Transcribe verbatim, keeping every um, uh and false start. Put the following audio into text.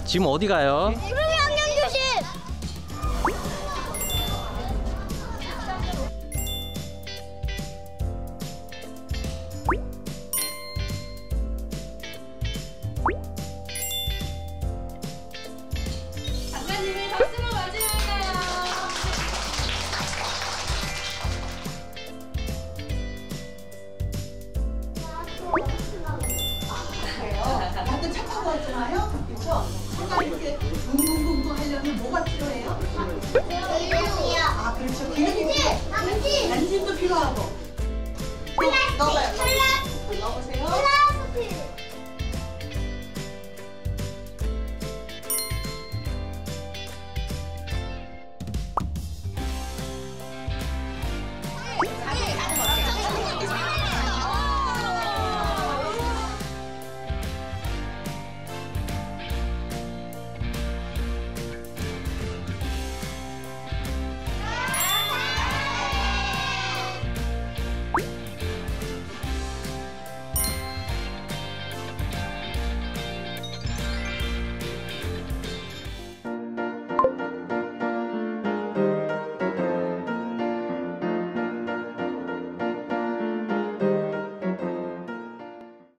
지금 어디 가요? 수학연구실. 작가님이 박수로 맞이할까요? 다들 착하고 왔잖아요? 그렇죠? 제가 이렇게 둥둥둥둥 하려면 뭐가 필요해요? 기름이요. 아 그렇죠. 기름이 필요. 남지. 난짐도 필요하고. 또 넣어봐요.